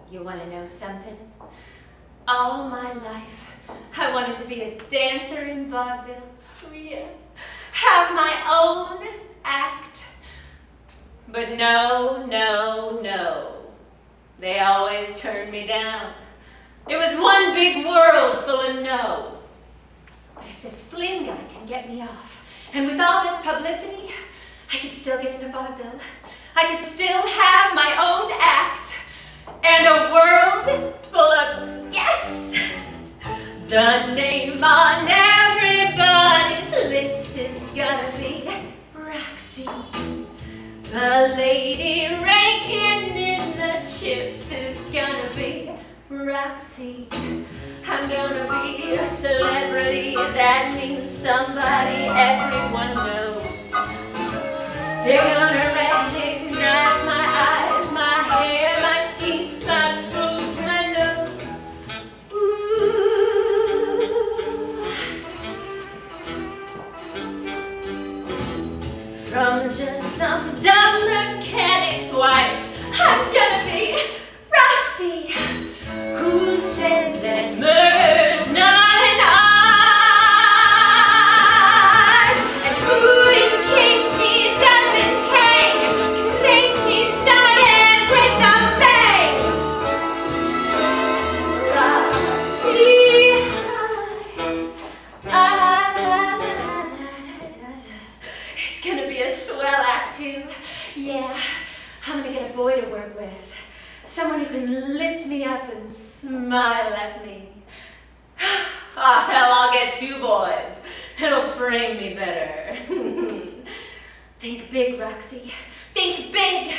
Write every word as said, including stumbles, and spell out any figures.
You want to know something? All my life, I wanted to be a dancer in vaudeville. Oh yeah. Have my own act. But no, no, no. They always turned me down. It was one big world full of no. But if this Flynn guy can get me off, and with all this publicity, I could still get into vaudeville. I could still have my own act, and a world full of yes! The name on everybody's lips is gonna be Roxie. The lady raking in the chips is gonna be Roxie. I'm gonna be a celebrity, that means somebody everyone knows. They're gonna recognize my eyes, my hair, my teeth, my boobs, my nose. Ooh. From just some dumb mechanic's wife, I'm gonna be Roxie, who says that murder's not an art, and who, in case she doesn't hang, can say she started with a bang. Roxie Hart. It's gonna be a swell act too. Yeah, I'm gonna get a boy to work with. Someone who can lift me up and smile at me. Ah, hell, I'll get two boys. It'll frame me better. Think big, Roxie. Think big.